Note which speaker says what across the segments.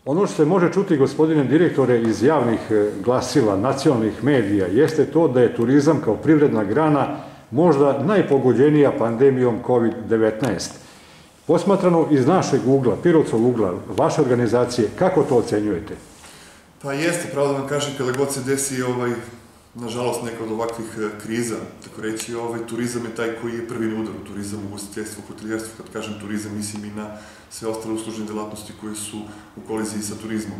Speaker 1: Ono što se može čuti, gospodine direktore, iz javnih glasila, nacionalnih medija, jeste to da je turizam kao privredna grana možda najpogođenija pandemijom COVID-19. Posmatrano iz našeg ugla, Pirotsov ugla, vaše organizacije, kako to ocenjujete?
Speaker 2: Pa jeste, pravo da vam kažem, kada god se desi nažalost, neka od ovakvih kriza, tako reći, turizam je taj koji je prvi na udaru, turizam, ugostiteljstvo, hotelijerstvo, kad kažem turizam, mislim i na sve ostale uslužne delatnosti koje su u koliziji sa turizmom.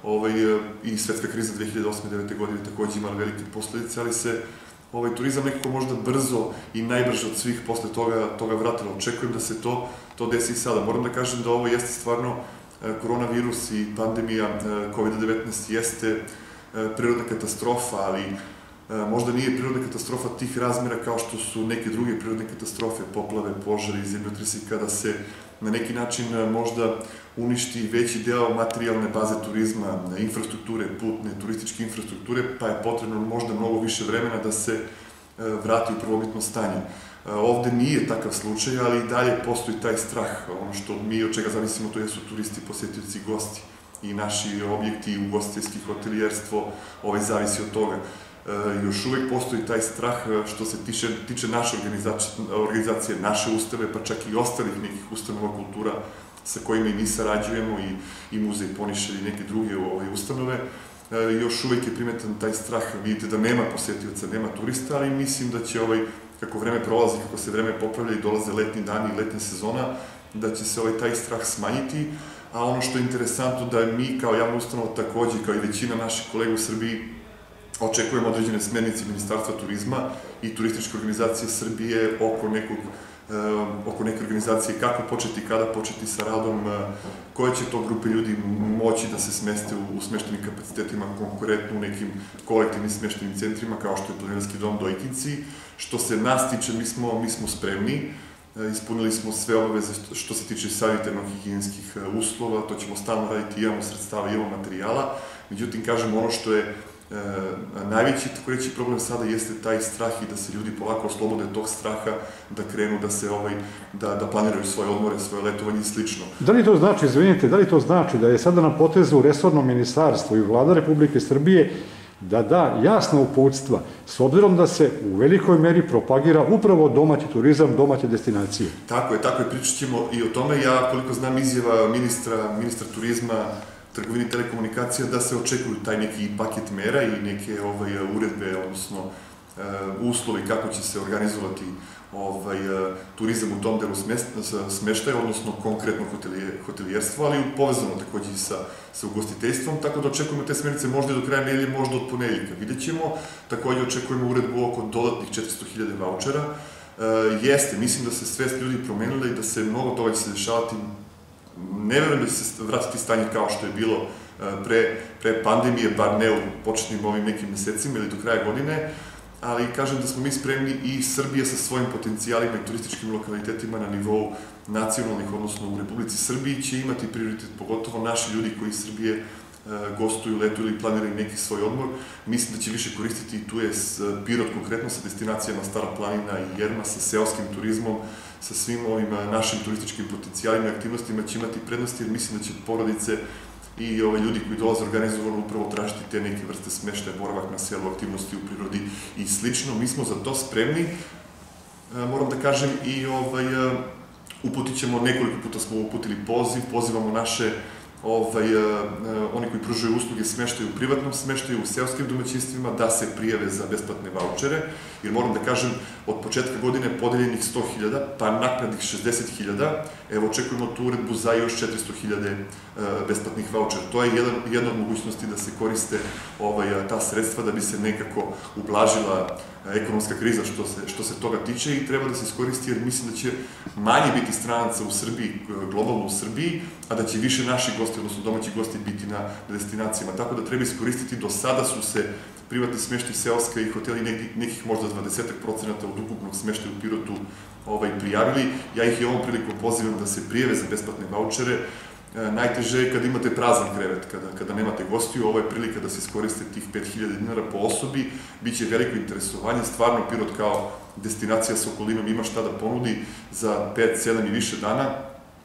Speaker 2: I svetska kriza 2008-2009. godine takođe imala velike posledice, ali se turizam nekako možda brzo i najbrže od svih posle toga vratilo. Očekujem da se to desi i sada. Moram da kažem da ovo jeste stvarno koronavirus i pandemija COVID-19 jeste prirodna katastrofa, ali možda nije prirodna katastrofa tih razmera kao što su neke druge prirodne katastrofe, poplave, požari, zemljotresi, kada se na neki način možda uništi veći deo materijalne baze turizma, infrastrukture, putne, turističke infrastrukture, pa je potrebno možda mnogo više vremena da se vrati u prvobitno stanje. Ovde nije takav slučaj, ali i dalje postoji taj strah. Ono što mi od čega zavisimo, to jesu turisti, posetioci i gosti. I naši objekti, ugostiteljski, hotelijerstvo, zavisi od toga. Još uvek postoji taj strah što se tiče naše organizacije, naše ustanove, pa čak i ostalih nekih ustanova kultura sa kojima i mi sarađujemo, i Muzej Ponišelj i neke druge ustanove. Još uvek je primetan taj strah. Vidite da nema posetioca, nema turista, ali mislim da će kako vreme prolazi, kako se vreme popravlja i dolaze letnji dani i letnja sezona, da će se taj strah smanjiti. A ono što je interesantno da mi kao javna ustanova takođe, kao i većina naših kolega u Srbiji, očekujemo određene smernice Ministarstva turizma i turističke organizacije Srbije oko neke organizacije, kako početi, kada početi sa radom, koje će to grupe ljudi moći da se smeste u smeštenim kapacitetima, konkretno u nekim kolektivnim smeštenim centrima, kao što je Planinarski dom Dojkinci. Što se nas tiče, mi smo spremni, ispunili smo sve obaveze što se tiče sanitarno-higijenskih uslova, to ćemo stalno raditi, imamo sredstava, imamo materijala. Međutim, kažem, ono što je najveći, tako reći, problem sada jeste taj strah i da se ljudi polako oslobode tog straha, da krenu da planiraju svoje odmore, svoje letovanje i slično.
Speaker 1: Da li to znači, izvinite, da li to znači da je sada na potezu resorno ministarstvo i vlada Republike Srbije da da jasna uputstva, s obzirom da se u velikoj meri propagira upravo domaći turizam, domaće destinacije?
Speaker 2: Tako je, pričat ćemo i o tome. Ja, koliko znam, izjava ministra turizma, trgovine i telekomunikacija, da se očekuju taj neki paket mera i neke uredbe, odnosno uslovi kako će se organizovati turizam u tom delu smeštaja, odnosno konkretno hotelijerstvo, ali povezano takođe i sa ugostiteljstvom, tako da očekujemo te smernice možda do kraja nedelje, možda od ponedeljka. Vidjet ćemo, takođe očekujemo uredbu oko dodatnih 400.000 vaučera. Jeste, mislim da se svest ljudi promenila i da se mnogo toga će se dešavati. Ne verujem da će se vratiti stanje kao što je bilo pre pandemije, bar ne u početnim ovim nekim mesecima ili do kraja godine, ali kažem da smo mi spremni i Srbija sa svojim potencijalima i turističkim lokalitetima na nivou nacionalnih, odnosno u Republici Srbiji, će imati prioritet, pogotovo naši ljudi koji iz Srbije gostuju, letuju ili planiraju neki svoj odmor. Mislim da će više koristiti, i tu je Pirot konkretno sa destinacijama Stara planina i Jerma, sa seoskim turizmom, sa svim ovim našim turističkim potencijalima i aktivnostima će imati prednosti, jer mislim da će porodice i ljudi koji dolaze organizovano upravo tražiti te neke vrste smeštaja, boravak na selu, aktivnosti u prirodi i slično. Mi smo za to spremni. Moram da kažem i uputit ćemo, nekoliko puta smo uputili poziv, pozivamo naše oni koji pružaju usluge smeštaja u privatnom smeštaju, u seoskim domaćinstvima, da se prijave za besplatne vaučere, jer moram da kažem, od početka godine podeljenih 100.000, pa naknadnih 60.000, evo očekujemo tu uredbu za još 400.000 besplatnih vaučera. To je jedna od mogućnosti da se koriste ta sredstva da bi se nekako ublažila ekonomska kriza što se toga tiče i treba da se iskoristi, jer mislim da će manje biti stranaca u Srbiji, globalno u Srbiji, a da će više naši gosti, odnosno domaći gosti, biti na destinacijama. Tako da treba iskoristiti. Do sada su se privatni smeštaj seoska i hoteli nekih možda 20% od ukupnog smeštaja u Pirotu prijavili. Ja ih i ovom prilikom pozivam da se prijave za besplatne vaučere. Najteže je kada imate prazan krevet, kada nemate gostiju. Ovo je prilika da se iskoriste tih 5.000 dinara po osobi. Biće veliko interesovanje. Stvarno, Pirot kao destinacija sa okolinom ima šta da ponudi za 5, 7 i više dana.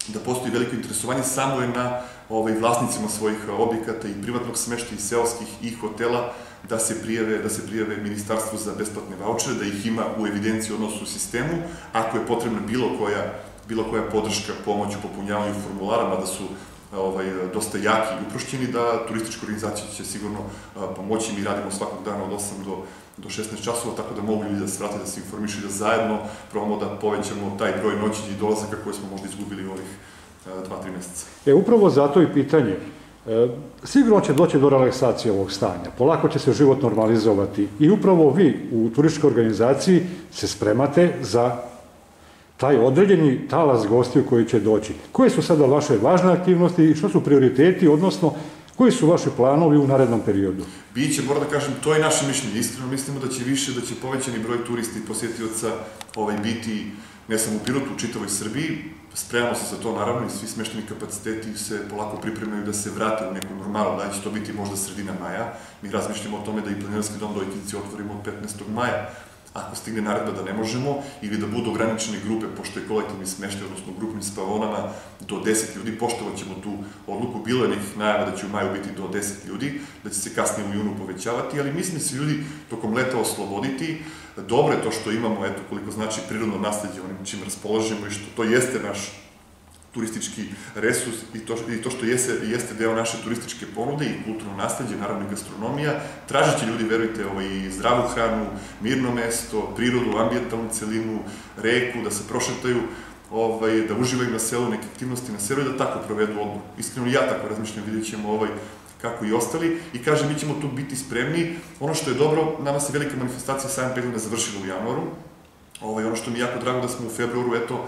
Speaker 2: da postoji veliko interesovanje, samo je na vlasnicima svojih objekata i privatnog smeštaja i seoskih i hotela da se prijave Ministarstvu za besplatne vaučere, da ih ima u evidenciji, odnosno u sistemu, ako je potrebna bilo koja podrška, pomoć u popunjavanju formulara, mada su dosta jaki i uprošćeni, da turistička organizacija će sigurno pomoći. Mi radimo svakog dana od 8 do 16 časova, tako da mogu ljudi da se vrate, da se informišu i da zajedno probamo da povećamo taj broj noćenja i dolazaka koje smo možda izgubili u ovih 2-3 meseca.
Speaker 1: Upravo zato i pitanje. Sigurno će doći do relaksacije ovog stanja, polako će se život normalizovati i upravo vi u turističkoj organizaciji se spremate za taj određeni talas gostiju koji će doći. Koje su sada vaše važne aktivnosti i što su prioriteti, odnosno koji su vaši planovi u narednom periodu?
Speaker 2: Biće, moram da kažem, to je naše mišljenje. Iskreno mislimo da će povećani broj turista i posjetioca biti ne samo u Pirotu, u čitavoj Srbiji. Spremamo se za to, naravno, i svi smešteni kapaciteti se polako pripremaju da se vrate u neku normalu, da će to biti možda sredina maja. Mi razmišljamo o tome da i planinarski dom Dojkinci otvorimo od 15. maja. Ako stigne naredba da ne možemo, ili da budu ograničene grupe, pošto je kolektivni smeštaj, odnosno grupnim spavonama, do 10 ljudi, poštovat ćemo tu odluku. Bilo je nekih najava da će u maju biti do 10 ljudi, da će se kasnije u junu povećavati, ali mislim da se ljudi tokom leta osloboditi. Dobro je to što imamo, eto, koliko znači prirodno nasleđe, onim čim raspolažemo i što to jeste naš turistički resurs i to što jeste deo naše turističke ponude i kulturno nasleđe, naravno i gastronomija. Tražit će ljudi, verujte, i zdravu hranu, mirno mesto, prirodu, ambijentalnu celinu, reku, da se prošetaju, da uživaju na selu, neke aktivnosti na selu i da tako provedu odmor. Iskreno i ja tako razmišljam, vidjet ćemo kako i ostali. I kažem, mi ćemo tu biti spremni. Ono što je dobro, nama se velika manifestacija Sajam Peglina završila u januaru. Ono što mi je jako drago da smo u februaru, eto,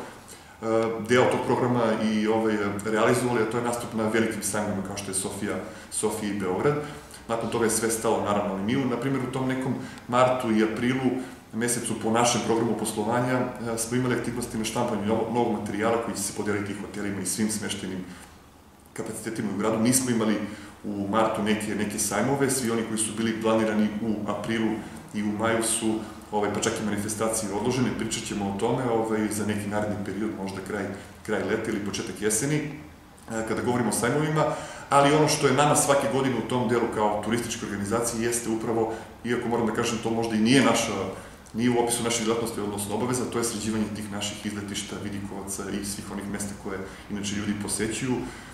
Speaker 2: deo tog programa i realizovali, a to je nastup na velikim sajmovima kao što je Sofija i Beograd. Nakon toga je sve stalo, naravno, ali mi, na primjer, u tom nekom martu i aprilu mesecu po našem programu poslovanja smo imali aktivnosti na štampanju novog materijala koji će se podeliti hotelima i svim smeštenim kapacitetima u gradu. Nismo imali u martu neke sajmove, svi oni koji su bili planirani u aprilu i u maju su pa čak i manifestacije odložene, pričat ćemo o tome za neki naredni period, možda kraj leta ili početak jeseni, kada govorimo o sajmovima, ali ono što je nama svake godine u tom delu kao turističke organizacije jeste upravo, iako moram da kažem, to možda i nije u opisu naših djelatnosti, odnosno obaveza, to je sređivanje tih naših izletišta, vidikovaca i svih onih mesta koje inače ljudi posećuju.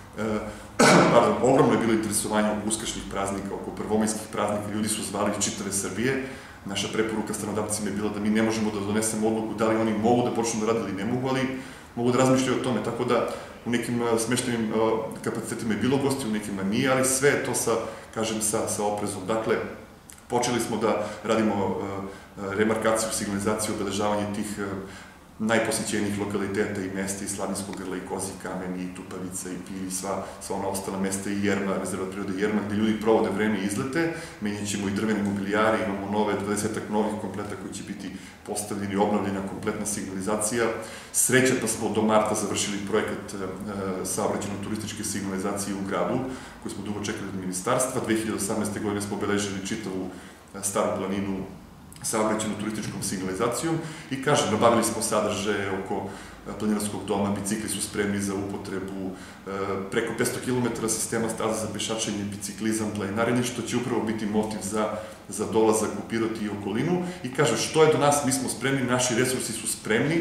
Speaker 2: Ogromno je bilo interesovanje oko uskršnjih praznika, oko prvomajskih praznika, ljudi su zvali iz čitave Srbije. Naša preporuka stanodavcima je bila da mi ne možemo da donesemo odluku da li oni mogu da počnu da rade ili ne mogu, ali mogu da razmišljaju o tome, tako da u nekim smeštenim kapacitetima je bilo gosti, u nekima nije, ali sve je to sa oprezom. Dakle, počeli smo da radimo remarkaciju, signalizaciju, obeležavanje tih najposećenijih lokaliteta i mesta i Slavninskog grla i Kozji kamen i Tupavica i Pilj i sva ona ostala mesta i Jerma, rezervat prirode Jerma, gde ljudi provode vreme i izlete. Menjat ćemo i drvene mobilijare, imamo 20-ak novih kompleta koji će biti postavljeni, obnovljena kompletna signalizacija. Srećat da smo do marta završili projekat saobraćajno-turističke signalizacije u gradu, koji smo dugo čekali od ministarstva. 2018. godine smo obeležili čitavu Staru planinu saobraćajno-turističkom signalizacijom i kažem, nabavili smo sadržaje oko planinarskog doma, bicikli su spremni za upotrebu, preko 500 km sistema staza za pešačenje, biciklizam, planinarenje, što će upravo biti motiv za dolazak u Pirot i okolinu. I kažem, što je do nas, mi smo spremni, naši resursi su spremni,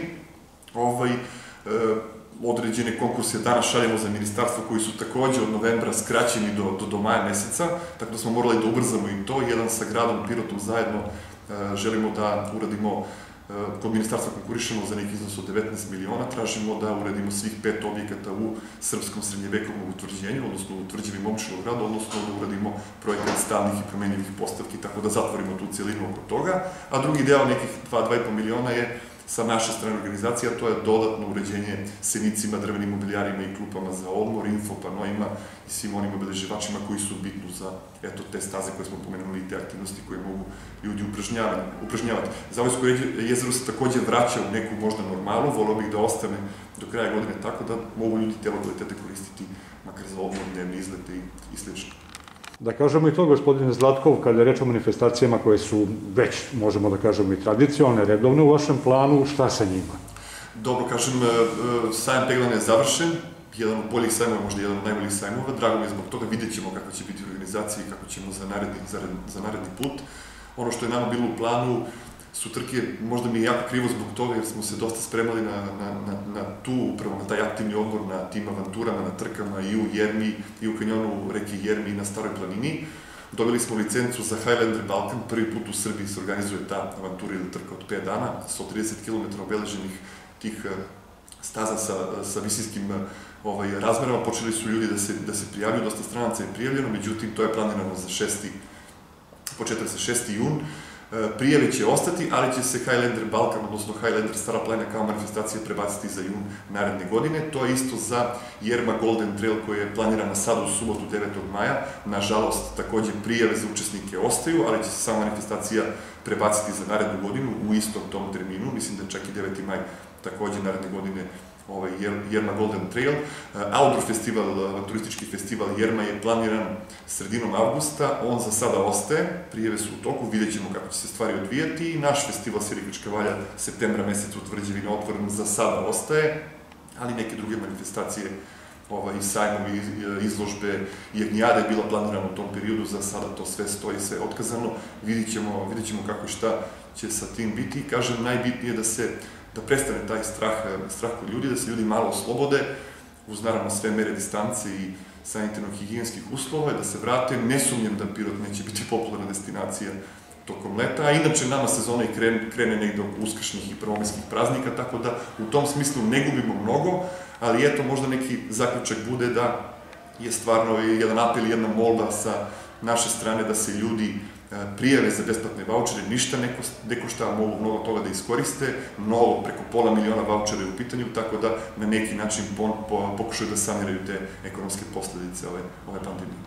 Speaker 2: određene konkurse danas šaljemo za ministarstvo koji su takođe od novembra skraćeni do maja meseca, tako da smo morali da ubrzamo i to. Jedan sa gradom Pirotom zajedno želimo da uradimo, kod ministarstva konkurišemo za neki iznos od 19 miliona, tražimo da uradimo svih 5 objekata u srpskom srednjevekovnom utvrđenju, odnosno u tvrđavi Momčilovog grada, odnosno da uradimo projekat stalnih i promenjivih postavki, tako da zatvorimo tu celinu oko toga. A drugi deo, nekih 2,5 miliona, je sa naše strane organizacija, to je dodatno uređenje senicima, drvenim mobilijarima i klupama za odmor, infopanojima i svim onim obeleživačima koji su bitni za te staze koje smo pomenuli i te aktivnosti koje mogu ljudi upražnjavati. Zavojsko jezero se takođe vraća u neku možda normalu, voleo bih da ostane do kraja godine tako da mogu ljudi te lokalitete koristiti makar za odmor, dnevne izlete i slično.
Speaker 1: Da kažemo i to, gospodine Zlatkov, kada je reč o manifestacijama koje su već, možemo da kažemo, i tradicionalne, redovne u vašem planu, šta sa njima?
Speaker 2: Dobro, kažem, Sajam Peglana je završen, jedan od boljih sajmova, možda jedan od najboljih sajmova. Drago mi je zbog toga, vidjet ćemo kako će biti organizacija i kako ćemo za naredni put. Ono što je nama bilo u planu su trke, možda mi je jako krivo zbog toga, jer smo se dosta spremali upravo na taj aktivni odmor, na tim avanturama, na trkama i u Jermi, i u kanjonu reke Jermi i na Staroj planini. Dobili smo licencu za Highlander Balkan, prvi put u Srbiji se organizuje ta avantura ili trka od 5 dana, 130 km obeleženih tih staza sa visinskim razmerama. Počeli su ljudi da se prijavljaju, dosta stranaca je prijavljeno, međutim to je planirano za početak za 6. jun. Prijave će ostati, ali će se Highlander Balkan, odnosno Highlander Stara planina kao manifestacija prebaciti za jun naredne godine. To je isto za Jerma Golden Trail koji je planiran sad u subotu 9. maja. Nažalost, takođe prijave za učesnike ostaju, ali će se sama manifestacija prebaciti za narednu godinu u istom tom terminu. Mislim da čak i 9. maj takođe naredne godine Jerma Golden Trail. Outdoor festival, avanturistički festival Jerma je planiran sredinom avgusta, on za sada ostaje, prijave su u toku, vidjet ćemo kako će se stvari odvijati i naš festival Sirikačka valja septembra meseca u Tvrđevini otvoren za sada ostaje, ali neke druge manifestacije i sajmovi, izložbe i jagnjada je bila planirana u tom periodu, za sada to sve stoji, sve je otkazano, vidjet ćemo kako i šta će sa tim biti i kažem, najbitnije je da prestane taj strah kod ljudi, da se ljudi malo oslobode, uz naravno sve mere distance i sanitarno-higijenskih uslova, da se vrate. Ne sumnjam da Pirot neće biti popularna destinacija tokom leta, a inače nama sezona i krene negde oko uskršnjih i prvomajskih praznika, tako da u tom smislu ne gubimo mnogo, ali eto možda neki zaključak bude da je stvarno jedan apel i jedna molba sa naše strane da se ljudi prijave za besplatne vaučere, ništa ne košta, mogu mnogo toga da iskoriste, preko pola miliona vaučera je u pitanju, tako da na neki način pokušaju da saniraju te ekonomske posledice ove pandemije.